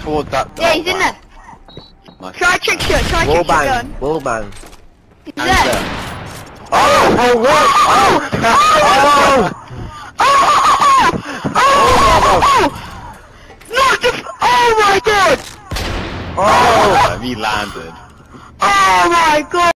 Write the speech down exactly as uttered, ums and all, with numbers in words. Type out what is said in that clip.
towards that door. Yeah, he's in there. Nice. Try trick shot, try trick shot gun. Wallbang. He's there. Oh, oh, what? Oh, oh, Oh! Oh! Not the. Oh my god! oh, Oh, he landed. Oh my god!